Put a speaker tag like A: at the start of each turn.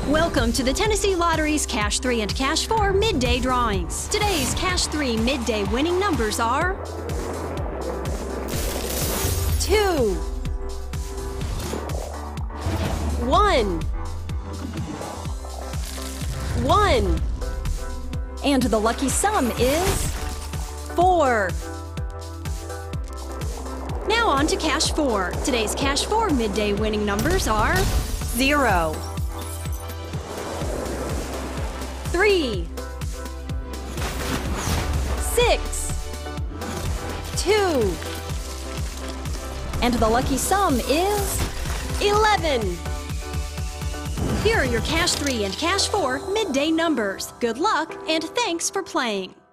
A: Welcome to the Tennessee Lottery's Cash 3 and Cash 4 midday drawings. Today's Cash 3 midday winning numbers are 2, 1, 1, and the lucky sum is 4. Now on to Cash 4. Today's Cash 4 midday winning numbers are 0, 3, 6, 2, and the lucky sum is 11. Here are your Cash 3 and Cash 4 midday numbers. Good luck and thanks for playing.